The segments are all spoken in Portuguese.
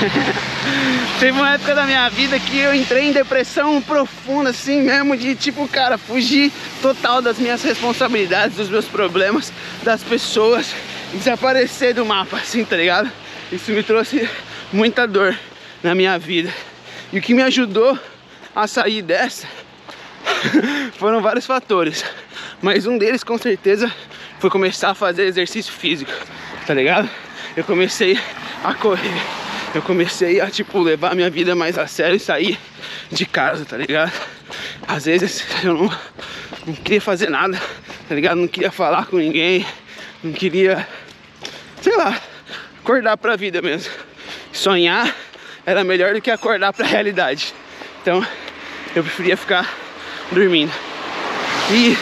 Teve uma época da minha vida que eu entrei em depressão profunda, assim mesmo, de tipo, cara, fugir total das minhas responsabilidades, dos meus problemas, das pessoas, e desaparecer do mapa, assim, tá ligado? Isso me trouxe muita dor na minha vida. E o que me ajudou a sair dessa foram vários fatores, mas um deles com certeza foi começar a fazer exercício físico, tá ligado? Eu comecei a correr, eu comecei a tipo levar minha vida mais a sério e sair de casa, tá ligado? Às vezes eu não queria fazer nada, tá ligado? Não queria falar com ninguém, não queria, sei lá, acordar pra vida mesmo. Sonhar era melhor do que acordar pra realidade. Então eu preferia ficar dormindo. E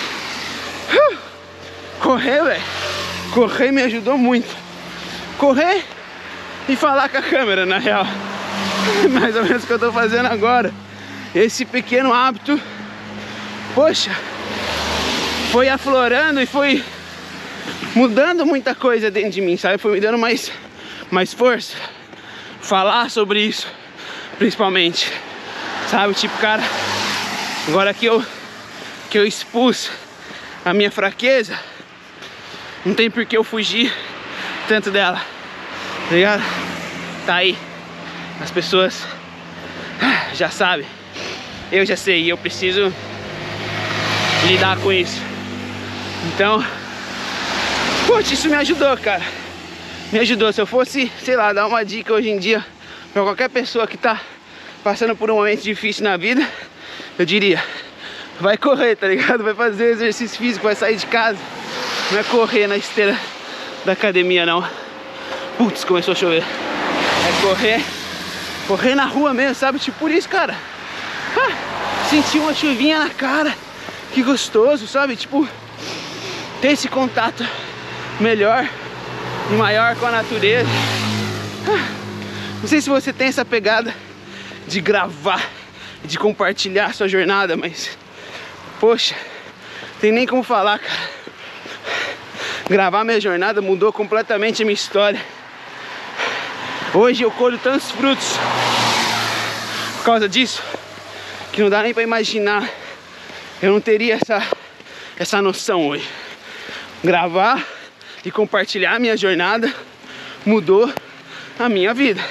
correr, velho, correr me ajudou muito. Correr e falar com a câmera, na real. Mais ou menos o que eu tô fazendo agora. Esse pequeno hábito, poxa, foi aflorando e foi mudando muita coisa dentro de mim, sabe? Foi me dando mais força. Falar sobre isso, principalmente, sabe? Tipo, cara, agora que eu expus a minha fraqueza, não tem por que eu fugir tanto dela, tá ligado? Tá aí, as pessoas já sabem, eu já sei, e eu preciso lidar com isso. Então, poxa, isso me ajudou, cara. Me ajudou. Se eu fosse, sei lá, dar uma dica hoje em dia pra qualquer pessoa que tá passando por um momento difícil na vida, eu diria: vai correr, tá ligado? Vai fazer exercício físico, vai sair de casa. Não é correr na esteira da academia, não. Putz, começou a chover. É correr na rua mesmo, sabe? Tipo, por isso, cara, sentir uma chuvinha na cara, que gostoso, sabe? Tipo, ter esse contato melhor e maior com a natureza. Não sei se você tem essa pegada de gravar, de compartilhar a sua jornada, mas poxa, tem nem como falar, cara. Gravar minha jornada mudou completamente a minha história. Hoje eu colho tantos frutos por causa disso que não dá nem pra imaginar. Eu não teria essa noção hoje. Gravar e compartilhar a minha jornada mudou a minha vida.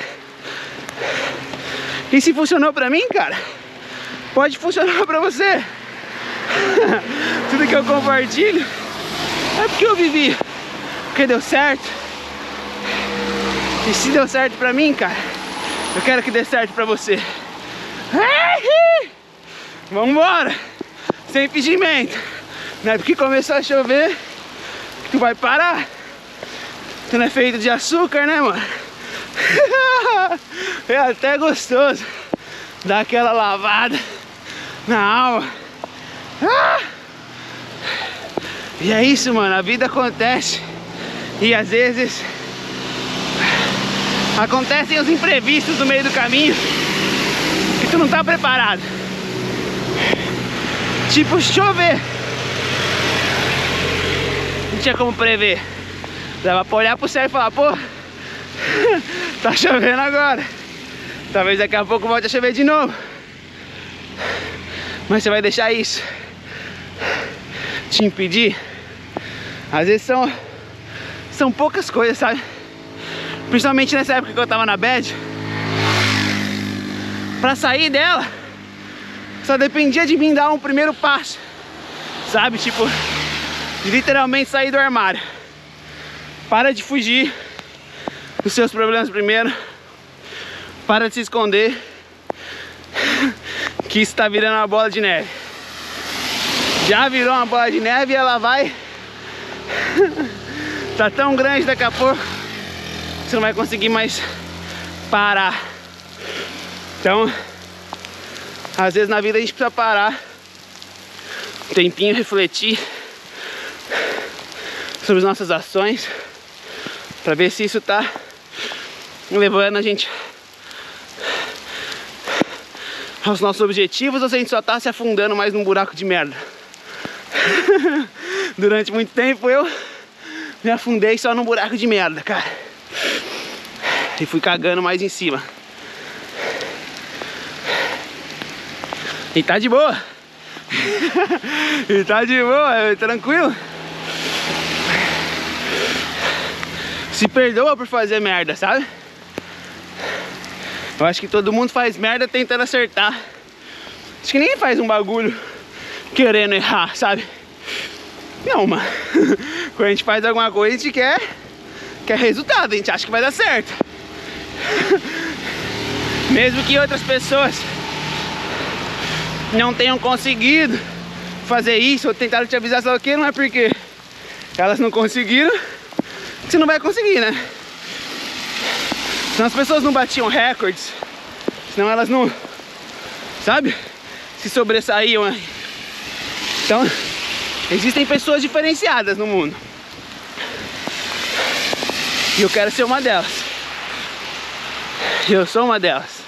E se funcionou pra mim, cara, pode funcionar pra você. Tudo que eu compartilho é porque eu vivi, porque deu certo. E se deu certo pra mim, cara, eu quero que dê certo pra você. Vambora! Sem impedimento. Não é porque começou a chover que tu vai parar. Tu não é feito de açúcar, né, mano? É até gostoso dar aquela lavada na alma. E é isso, mano, a vida acontece. E às vezes acontecem os imprevistos no meio do caminho que tu não tá preparado. Tipo chover. Não tinha como prever. Dava pra olhar pro céu e falar: pô, tá chovendo agora, talvez daqui a pouco volte a chover de novo. Mas você vai deixar isso te impedir? Às vezes são poucas coisas, sabe? Principalmente nessa época que eu tava na bad. Pra sair dela só dependia de mim dar um primeiro passo, sabe? Tipo, de literalmente sair do armário. Para de fugir dos seus problemas primeiro. Para de se esconder, que isso tá virando uma bola de neve. Já virou uma bola de neve e ela vai tá tão grande daqui a pouco que você não vai conseguir mais parar. Então, às vezes na vida a gente precisa parar um tempinho, refletir sobre as nossas ações, pra ver se isso tá levando a gente aos nossos objetivos ou se a gente só tá se afundando mais num buraco de merda. Durante muito tempo eu me afundei só num buraco de merda, cara, e fui cagando mais em cima. E tá de boa. E tá de boa, tranquilo. Se perdoa por fazer merda, sabe? Eu acho que todo mundo faz merda tentando acertar. Acho que ninguém faz um bagulho querendo errar, sabe? Não, mano. Quando a gente faz alguma coisa, a gente quer resultado, a gente acha que vai dar certo. Mesmo que outras pessoas não tenham conseguido fazer isso, ou tentaram te avisar, só que não é porque elas não conseguiram que você não vai conseguir, né? Senão as pessoas não batiam recordes, senão elas não, sabe, se sobressaíam. Então, existem pessoas diferenciadas no mundo. E eu quero ser uma delas. E eu sou uma delas.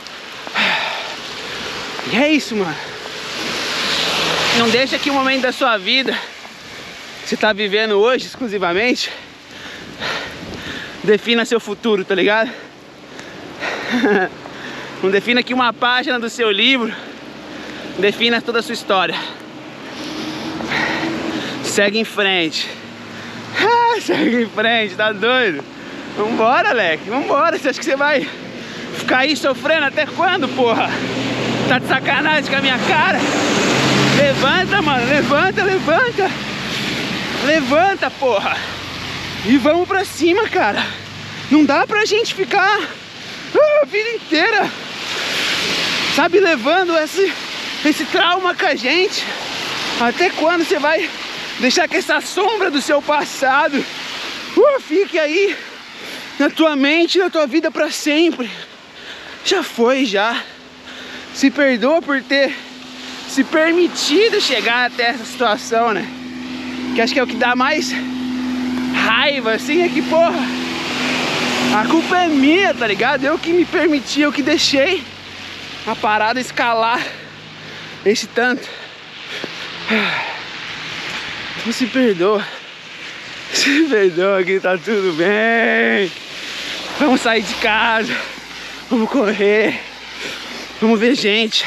E é isso, mano. Não deixa que o momento da sua vida que você tá vivendo hoje exclusivamente defina seu futuro, tá ligado? Não defina que uma página do seu livro defina toda a sua história. Segue em frente. Segue em frente, tá doido? Vambora, Leque, vambora. Você acha que você vai ficar aí sofrendo até quando, porra? Tá de sacanagem com a minha cara? Levanta, mano, levanta, levanta. Levanta, porra. E vamos pra cima, cara. Não dá pra gente ficar a vida inteira, sabe, levando esse trauma com a gente. Até quando você vai deixar que essa sombra do seu passado fique aí na tua mente, na tua vida pra sempre? Já foi, já. Se perdoa por ter se permitido chegar até essa situação, né? Que acho que é o que dá mais raiva, assim, é que, porra, a culpa é minha, tá ligado? Eu que me permiti, eu que deixei a parada escalar esse tanto. Então se perdoa. Se perdoa que tá tudo bem. Vamos sair de casa. Vamos correr. Vamos ver gente.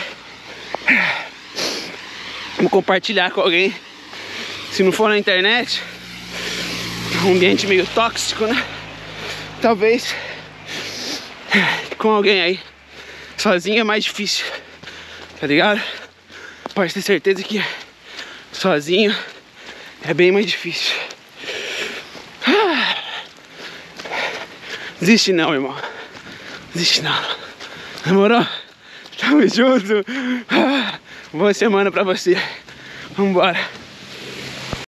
Vamos compartilhar com alguém. Se não for na internet, um ambiente meio tóxico, né? Talvez com alguém aí. Sozinho é mais difícil, tá ligado? Pode ter certeza que sozinho é bem mais difícil. Desiste não, irmão. Desiste não. Demorou? Tamo junto. Boa semana pra você. Vambora.